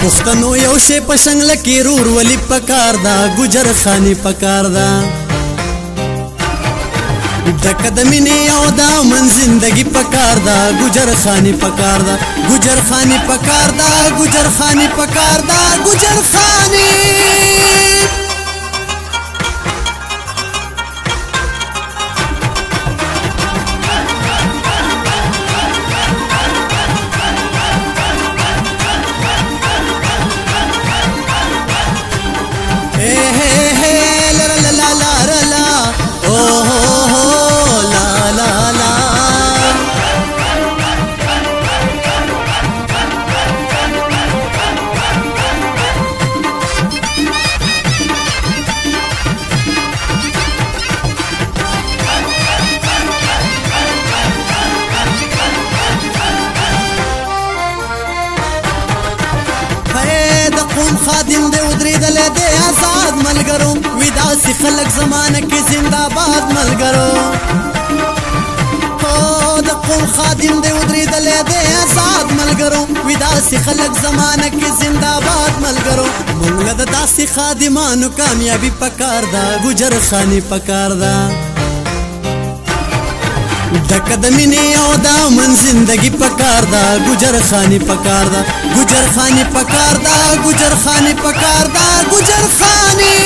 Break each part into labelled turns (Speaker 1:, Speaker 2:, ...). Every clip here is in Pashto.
Speaker 1: پښتنو یو شی په شنګله کې رور ولی پکار دا ګجر خاني پکار دا ډکه د مینې او د من زندګي پکار دا ګجر خاني پکار دا ګجر خاني پکار دا ګجر خاني پکار دا ګجر خاني خادم دے ودریدل دے آزاد ملګرو ودا سی خلق زمانه کې زنده‌باد ملګرو هو د قوم خادم دے ودریدل دے آزاد ملګرو ودا سی خلق زمانه کې زنده‌باد ملګرو موږ له داسې خادمانو کامیابی پکار دا ګجر خاني پکار دا ډکه د مینې او د من زندګي پکار دا ګجر خاني پکار دا ګجر خاني پکار دا ګجر خاني پکار دا ګجر خاني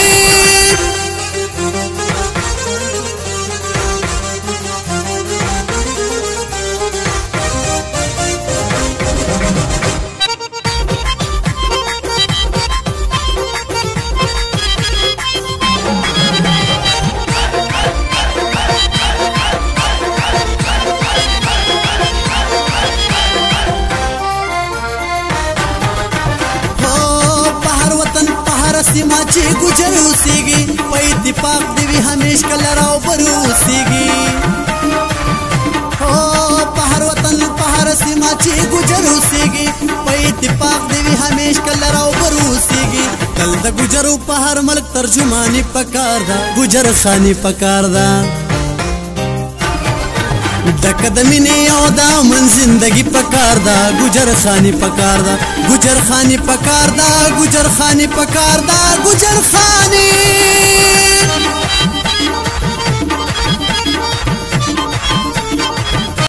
Speaker 1: سیما چې ګجر اوسېږي په اتفاق دې وي همیش کله راوبر اوسېږي هو په هر وطن په هر سیما چې ګجر اوسېږي په اتفاق دې وي همیش کله راوبر اوسېږي تل د ګجرو په هر ملک ترجماني پکار دا ګجر خاني پکار دا ډکه د مینې او د من زندګي پکار دا ګجر خاني پکار دا ګجر خاني پکار دا ګجر خاني پکار دا ګجر خاني